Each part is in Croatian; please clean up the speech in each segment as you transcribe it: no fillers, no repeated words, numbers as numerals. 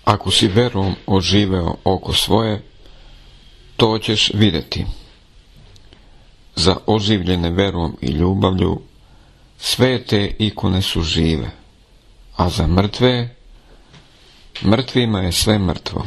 Ako si verom oživeo oko svoje, to ćeš vidjeti. Za oživljene verom i ljubavlju, sve te ikone su žive, a za mrtve, mrtvima je sve mrtvo.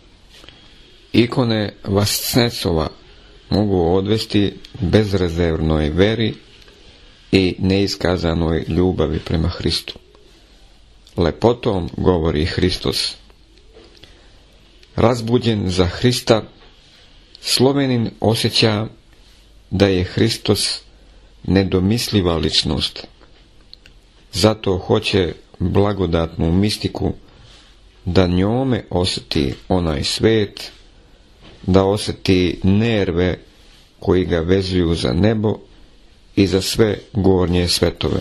Ikone vascnecova mogu odvesti bezrezervnoj veri i neiskazanoj ljubavi prema Hristu. Lepotom govori Hristos. Razbuđen za Hrista, Slovenin osjeća da je Hristos nedomisliva ličnost. Zato hoće blagodatnu mistiku da njome osjeti onaj svet, da osjeti nerve koji ga vezuju za nebo i za sve gornje svetove.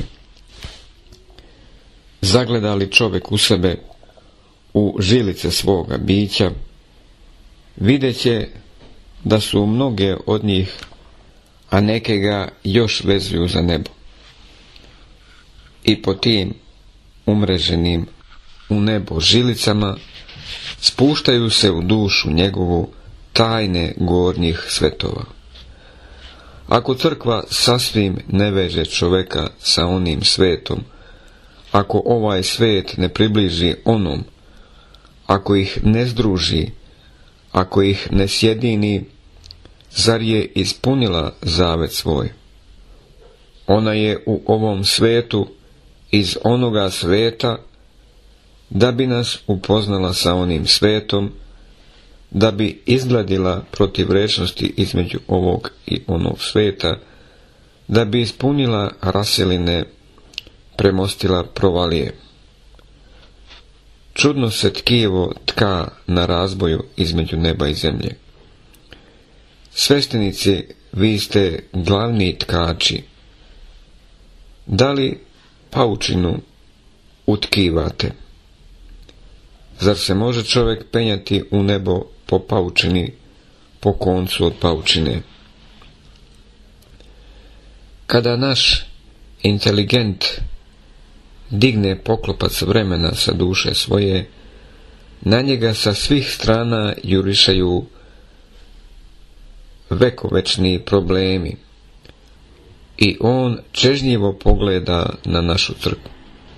Zagleda li čovjek u sebe, u žilice svoga bića, videće da su mnoge od njih, a neke ga još vezuju za nebo. I po tim umreženim u nebo žilicama spuštaju se u dušu njegovu tajne gornjih svetova. Ako crkva sasvim ne veže čovjeka sa onim svetom, ako ovaj svet ne približi onom, ako ih ne združi, ako ih ne sjedini, zar je ispunila zavet svoj? Ona je u ovom svetu iz onoga sveta, da bi nas upoznala sa onim svetom, da bi izgladila protivrečnosti između ovog i onog sveta, da bi ispunila raseline, premostila provalije. Čudno se tkivo tka na razboju između neba i zemlje. Sveštenici, vi ste glavni tkači. Da li paučinu utkivate? Zar se može čovjek penjati u nebo po paučini, po koncu od paučine? Kada naš inteligent digne poklopac vremena sa duše svoje, na njega sa svih strana jurišaju vekovečni problemi i on čežnjivo pogleda na našu crkvu.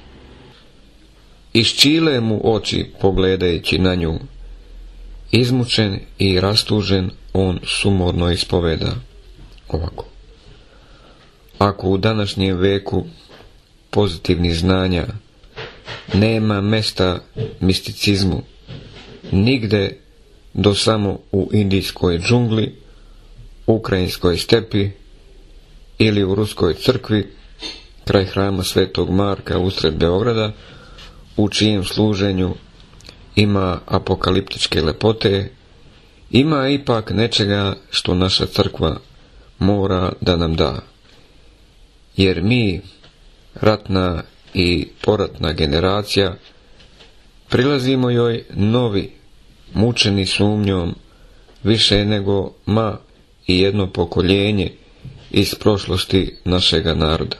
Iščile mu oči pogledajući na nju, izmučen i rastužen on sumorno ispoveda ovako. Ako u današnjem veku pozitivnih znanja nema mesta misticizmu, nigde do samo u indijskoj džungli, ukrajinskoj stepi ili u ruskoj crkvi kraj hrama Svetog Marka usred Beograda, u čijem služenju ima apokaliptičke lepote, ima ipak nečega što naša crkva mora da nam da. Jer mi, ratna i poratna generacija, prilazimo joj novi, mučeni sumnjom, više nego i jedno pokoljenje iz prošlosti našega naroda.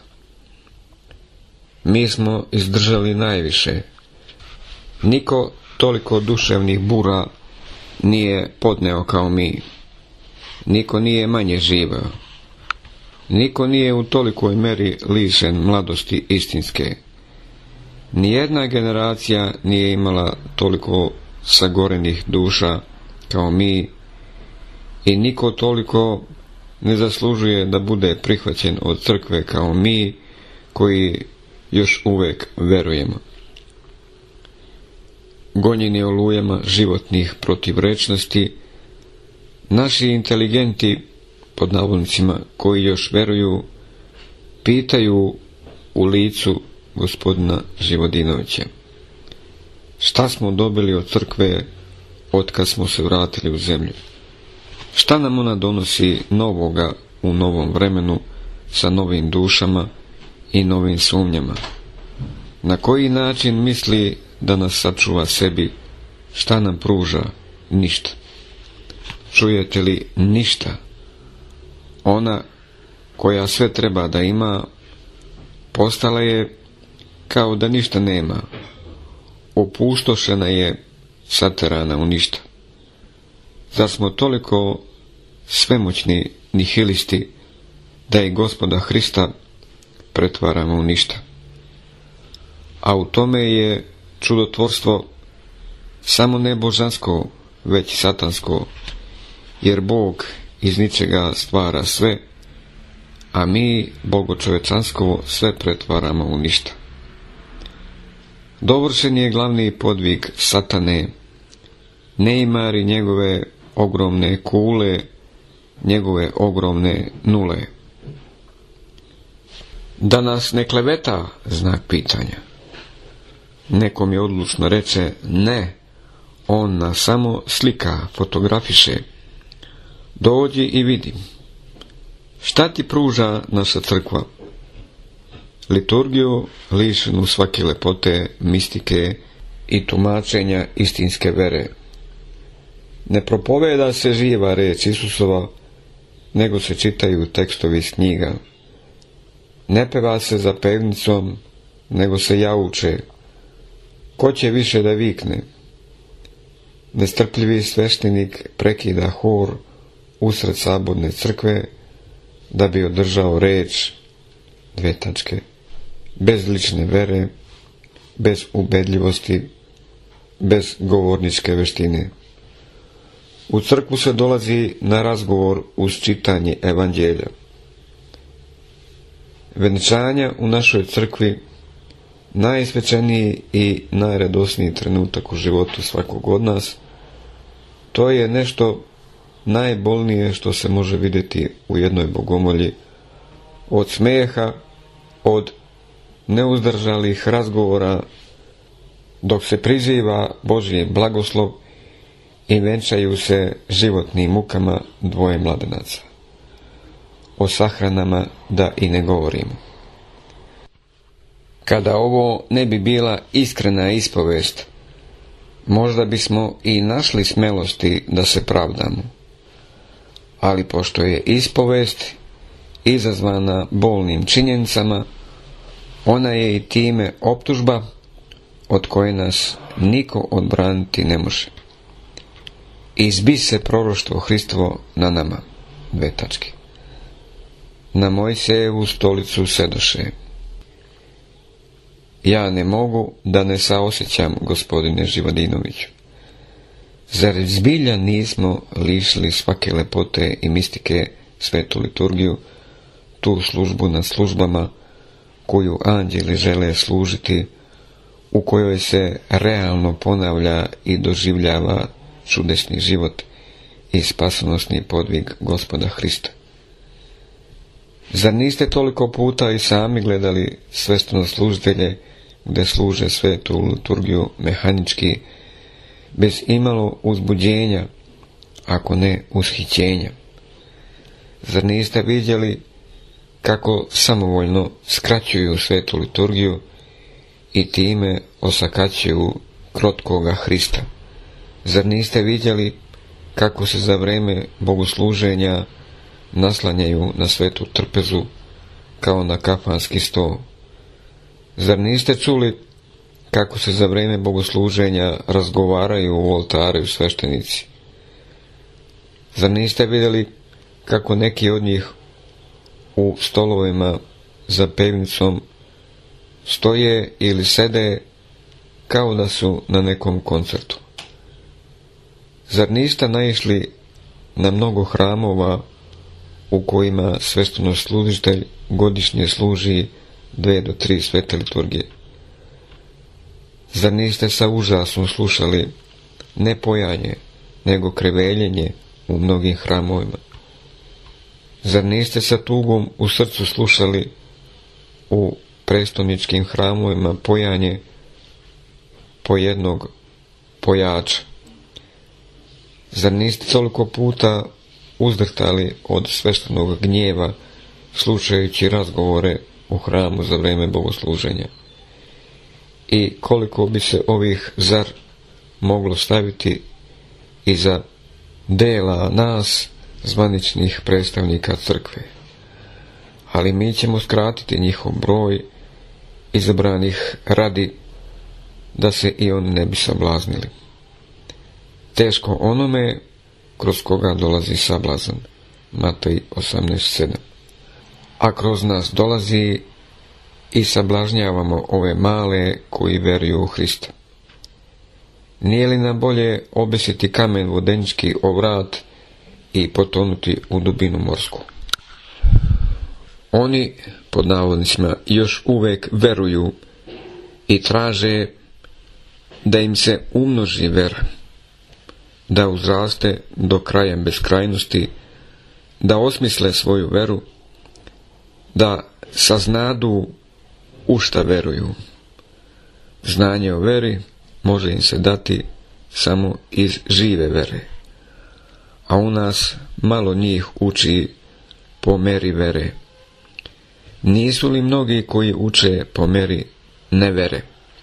Mi smo izdržali najviše. Niko toliko duševnih bura nije podneo kao mi. Niko nije manje živeo. Niko nije u tolikoj meri lišen mladosti istinske. Nijedna generacija nije imala toliko sagorenih duša kao mi i niko toliko ne zaslužuje da bude prihvaćen od crkve kao mi koji još uvijek verujemo. Gonjeni olujama životnih protivrečnosti, naši inteligenti, pod navodnicima, koji još veruju, pitaju u licu gospodina Živodinovića: šta smo dobili od crkve od kad smo se vratili u zemlju? Šta nam ona donosi novoga u novom vremenu sa novim dušama i novim sumnjama? Na koji način misli da nas sačuva sebi? Šta nam pruža? Ništa. Čujete li? Ništa. Ona koja sve treba da ima, postala je kao da ništa nema. Opustošena je saterana u ništa? Zar smo toliko svemoćni nihilisti da i Gospoda Hrista pretvaramo u ništa? A u tome je čudotvorstvo samo ne božansko, već satansko, jer Bog iz ničega stvara sve, a mi, bogočovečansko, sve pretvaramo u ništa. Dovršen je glavni podvig satane, neimari njegove ogromne kule, njegove ogromne nule. Da nas ne kleveta, znak pitanja. Nekom je odlučno reče, ne, on nas samo slika, fotografiše. Dođi i vidi. Šta ti pruža naša crkva? Liturgiju lišenu svake lepote, mistike i tumačenja istinske vere. Ne propoveda se živa reč Isusova, nego se čitaju tekstovi iz knjiga. Ne peva se za pevnicom, nego se jauče. Ko će više da vikne? Nestrpljivi sveštenik prekida hor usred sabodne crkve da bi održao reč, bez lične vere, bez ubedljivosti, bez govorničke veštine. U crkvu se dolazi na razgovor uz čitanje evanđelja. Venčanja u našoj crkvi, najsvećeniji i najradosniji trenutak u životu svakog od nas, to je nešto najbolnije što se može vidjeti u jednoj bogomolji, od smeha, od neuzdržalih razgovora, dok se priziva Božji blagoslov i venčaju se životnim mukama dvoje mladenaca. O sahranama da i ne govorimo. Kada ovo ne bi bila iskrena ispovest, možda bismo i našli smelosti da se pravdamo. Ali pošto je ispovest izazvana bolnim činjenicama, ona je i time optužba od koje nas niko odbraniti ne može. Izbi se proroštvo Hristovo na nama. Na Mojsijevu stolicu sedoše. Ja ne mogu da ne saosjećam, gospodine Živadinoviću. Zar zbilja nismo lišili svake lepote i mistike svetu liturgiju, tu službu nad službama koju anđeli žele služiti, u kojoj se realno ponavlja i doživljava čudesni život i spasonosni podvig Gospoda Hrista? Zar niste toliko puta i sami gledali sveštenoslужitelje gdje služe svetu liturgiju mehanički, bez imalo uzbuđenja, ako ne ushićenja? Zar niste vidjeli kako samovoljno skraćuju svetu liturgiju i time osakaćuju krotkoga Hrista? Zar niste vidjeli kako se za vrijeme bogosluženja naslanjaju na svetu trpezu kao na kafanski sto? Zar niste čuli kako se za vrijeme bogosluženja razgovaraju u oltaru sveštenici? Zar niste vidjeli kako neki od njih u stolovima za pevnicom stoje ili sede kao da su na nekom koncertu? Zar niste naišli na mnogo hramova u kojima sveštenoslужitelj godišnje služi 2 do 3 svete liturgije? Zar niste sa užasom slušali ne pojanje, nego kreveljenje u mnogim hramovima? Zar niste sa tugom u srcu slušali u prestolničkim hramovima pojanje po jednog pojača? Zar niste toliko puta uzdrhtali od sveštenog gnjeva slušajući razgovore u hramu za vrijeme bogosluženja? I koliko bi se ovih zar moglo staviti iza dela nas, zvaničnih predstavnika crkve? Ali mi ćemo skratiti njihov broj izabranih radi da se i oni ne bi sablaznili. teško onome kroz koga dolazi sablazan. Matej 18:7. A kroz nas dolazi i sablažnjavamo ove male koji veruju u Hrista. Nije li nam bolje obesiti kamen vodenički o vrat i potonuti u dubinu morsku? Oni, pod navodnicima, još uvijek veruju i traže da im se umnoži vera, da uzraste do kraja beskrajnosti, da osmisle svoju veru, da saznadu u šta veruju. Znanje o veri može im se dati samo iz žive vere, a u nas malo njih uči po meri vere. Nisu li mnogi koji uče po meri nevere?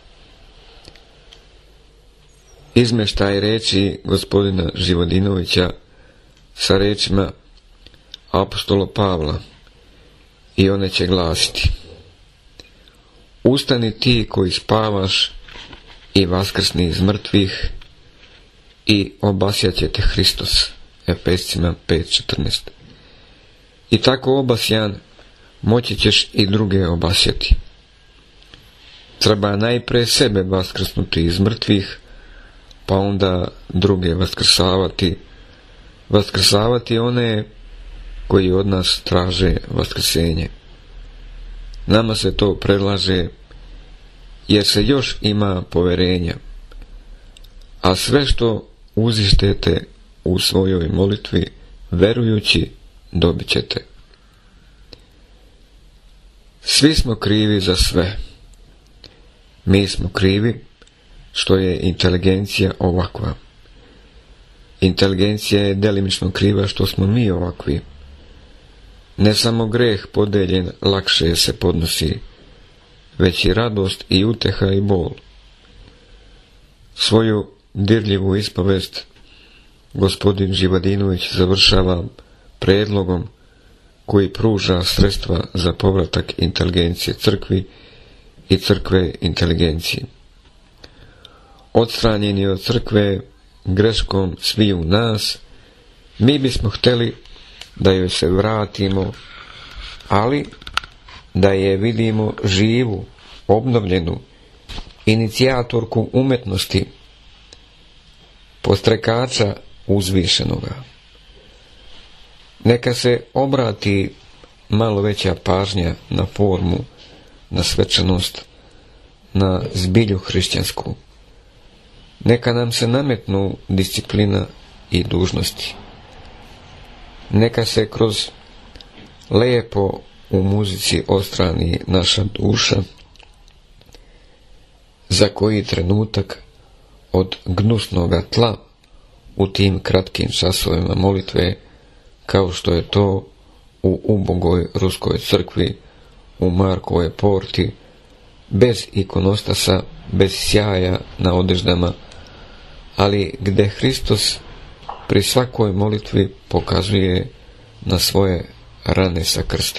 Izmeštaj reči gospodina Živodinovića sa rečima apostola Pavla i one će glasiti: Ustani ti koji spavaš i vaskrsni iz mrtvih i obasjat će te Hristos. Efescima 5:14. I tako obasjan moći ćeš i druge obasjati. Treba najprije sebe vaskrsnuti iz mrtvih, pa onda druge vaskrsavati one koji od nas traže vaskrsenje. Nama se to predlaže jer se još ima poverenja, a sve što uzištete u svojoj molitvi verujući dobit ćete. Svi smo krivi za sve. Mi smo krivi što je inteligencija ovakva. Inteligencija je delimično kriva što smo mi ovakvi. Ne samo greh podeljen lakše se podnosi, već i radost i uteha i bol. Svoju dirljivu ispovest gospodin Živodinović završava predlogom koji pruža sredstva za povratak inteligencije crkvi i crkve inteligenciji. Odstranjeni od crkve greškom sviju nas, mi bismo htjeli da joj se vratimo, ali da je vidimo živu, obnovljenu, inicijatorku umetnosti, postrekača uzvišenoga. Neka se obrati malo veća pažnja na formu, na svečanost, na zbilju hrišćansku. Neka nam se nametnu disciplina i dužnosti. Neka se kroz lijepo u muzici odstrani naša duša za koji trenutak od gnusnoga tla u tim kratkim časovima molitve, kao što je to u ubogoj ruskoj crkvi, u Markovoj porti, bez ikonostasa, bez sjaja na odeždama, ali gdje Hristos pri svakoj molitvi pokazuje na svoje rane sa krsta.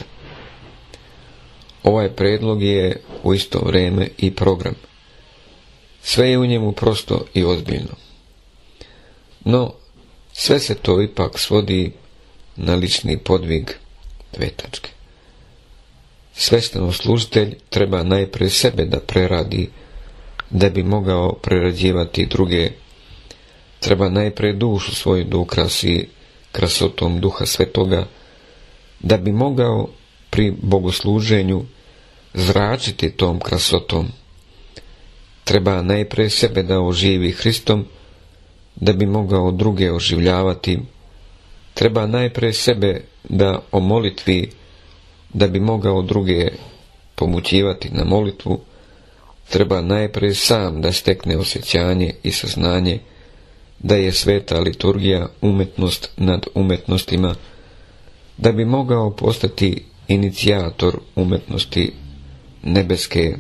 Ovaj predlog je u isto vrijeme i program. Sve je u njemu prosto i ozbiljno. No, sve se to ipak svodi na lični podvig, dve tačke. Sveštenoslужitelj treba najprije sebe da preradi, da bi mogao prerađivati druge. Treba najprije dušu svoju da ukrasi krasotom Duha Svetoga, da bi mogao pri bogosluženju zračiti tom krasotom. Treba najprije sebe da oživi Hristom, da bi mogao druge oživljavati. Treba najprije sebe da o molitvi, da bi mogao druge pomućivati na molitvu. Treba najprije sam da stekne osjećanje i saznanje da je sveta liturgija umetnost nad umetnostima, da bi mogao postati inicijator umetnosti nebeske.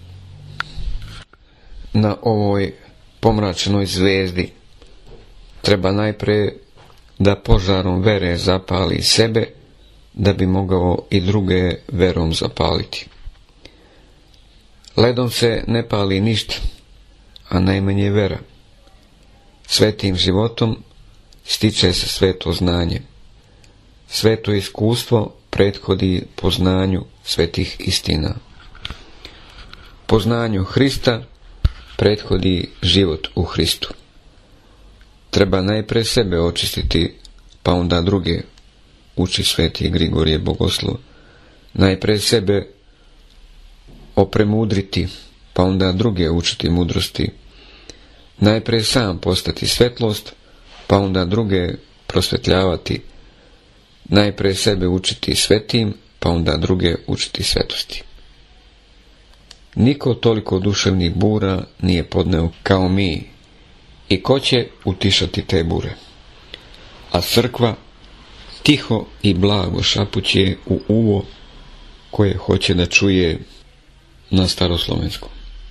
Na ovoj pomračenoj zvijezdi treba najprije da požarom vere zapali sebe, da bi mogao i druge verom zapaliti. Ledom se ne pali ništa, a najmanje vera. Svetim životom stiče se sveto znanje. Sveto iskustvo prethodi poznanju svetih istina. Poznanju Hrista prethodi život u Hristu. Treba najprije sebe očistiti, pa onda druge, uči sveti Grigorije Bogoslov. Najprije sebe opremudriti, pa onda druge učiti mudrosti. Najprije sam postati svetlost, pa onda druge prosvetljavati. Najprije sebe učiti svetim, pa onda druge učiti svetosti. Niko toliko duševnih bura nije podneo kao mi, i ko će utišati te bure? A crkva tiho i blago šapuće u uvo koje hoće da čuje na staroslovenskom.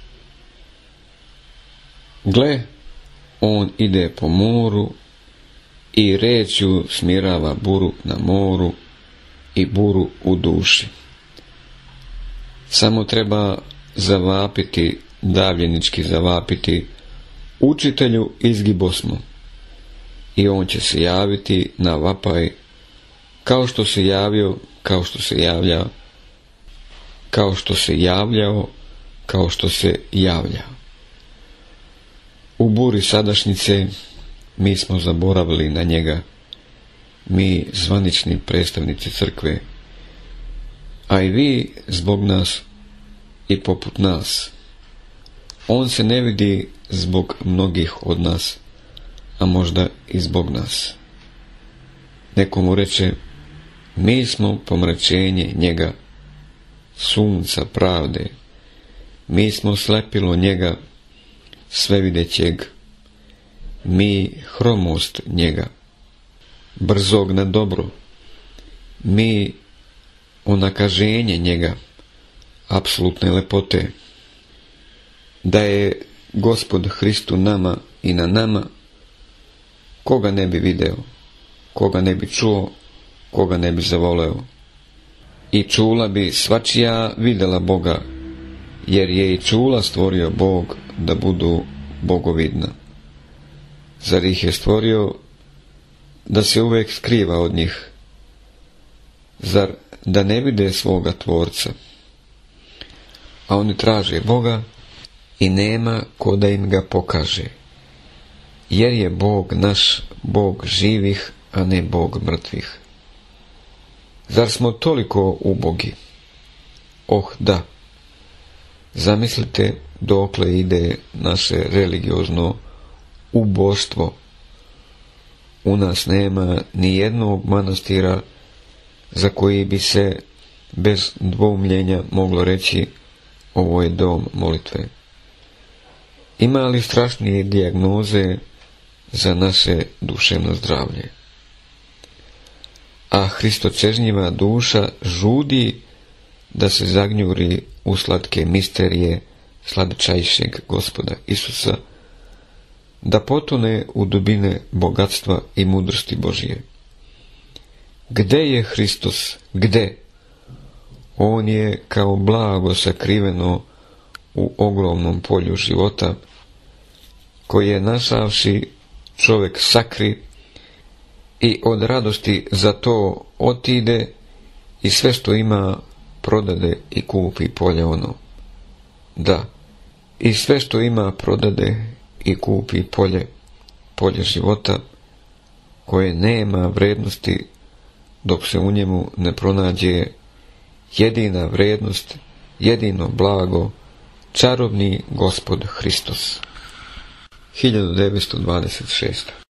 Gle, on ide po moru i rečju smirava buru na moru i buru u duši. Samo treba zavapiti, davljenički zavapiti, učitelju izgibosmo, i on će se javiti na vapaj, kao što se javio, kao što se javlja, kao što se javljao, kao što se javlja. U buri sadašnjice mi smo zaboravili na njega, mi zvanični predstavnici crkve, a i vi zbog nas i poput nas. On se ne vidi zbog mnogih od nas, a možda i zbog nas. Neko mu reče, mi smo pomračenje njega, sunca pravde, mi smo slepilo njega, svevidećeg, mi hromost njega, brzog na dobro, mi onakaženje njega, apsolutne lepote. Da je Gospod Hristu nama i na nama, koga ne bi video, koga ne bi čuo, koga ne bi zavoleo. I čula bi svačija videla Boga, jer je i čula stvorio Bog da budu bogovidna. Zar ih je stvorio da se uvijek skriva od njih? Zar da ne vide svoga tvorca? A oni traže Boga i nema ko da im ga pokaže, jer je Bog naš Bog živih, a ne Bog mrtvih. Zar smo toliko ubogi? Oh da! Zamislite dokle ide naše religiozno uboštvo. U nas nema ni jednog manastira za koji bi se bez dvoumljenja moglo reći ovo je dom molitve. Ima li strašnije dijagnoze za naše duševno zdravlje? A hristočežnjiva duša žudi da se zagnjuri u slatke misterije sladčajšeg Gospoda Isusa, da potone u dubine bogatstva i mudrosti Božije. Gde je Hristos? Gde? On je kao blago sakriveno u ogromnom polju života, koje našavši čovjek sakri i od radosti za to otide i sve što ima prodade i kupi polje ono. Da, i sve što ima prodade i kupi polje života, koje nema vrednosti dok se u njemu ne pronađe jedina vrednost, jedino blago, čarobni Gospod Hristos. 1926.